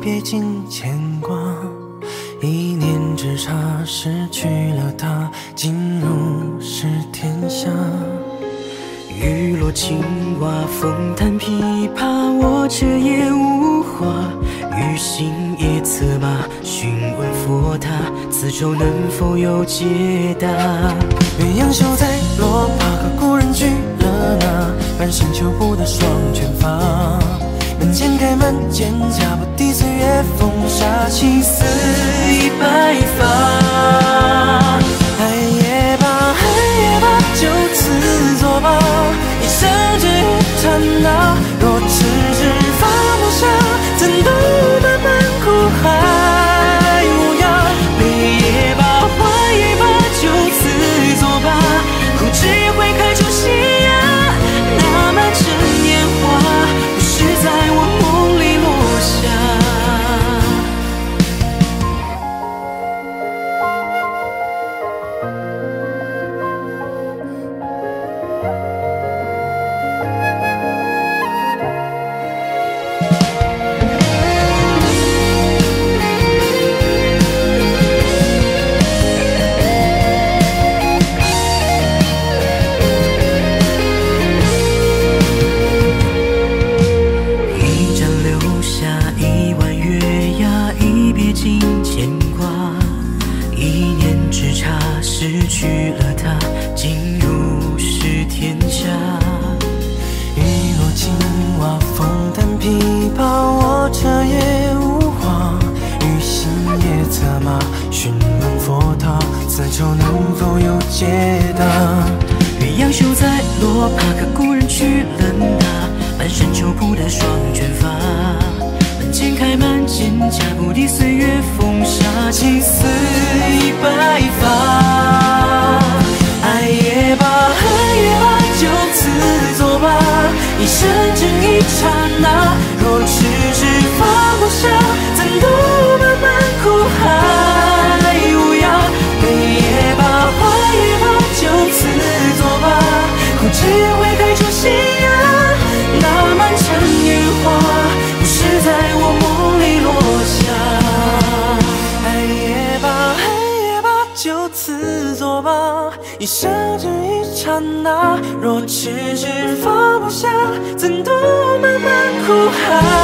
别尽牵挂。一念之差，失去了他，竟如是天下。 雨落青蛙，风弹琵琶，我却也无话。于心也策马，询问佛塔，此舟能否有解答？ 鸳鸯绣在罗帕，和故人聚了那半生求不得双全发。门前开满蒹葭，不敌岁月风沙，青丝已白发。爱也罢，恨也罢，就此作罢。一生只一刹那，若迟迟放不下，怎度漫漫苦海无涯？悲也罢，欢也罢，就此作罢。后只会开出夕阳，那满城烟花，不是在我梦里落下。 失去了他，竟如是天下。 雨落青蛙，风弹琵琶，我彻夜无话。于心也策马，询问佛塔，此舟能否有解答？ 鸳鸯绣在罗帕，可故人去了哪？半生求不得双全发。门前开满蒹葭，不敌岁月风沙，青丝已白发。 爱也罢，恨也罢，就此作罢。一生只一刹那，若迟迟放不下，怎度漫漫苦海无涯？悲也罢，欢也罢，就此作罢。后只会开出夕阳，那满城烟花，不是在我梦里落下。爱也罢，恨也罢，就此作罢。一生只一刹那，若迟迟放不下，怎度漫漫苦海？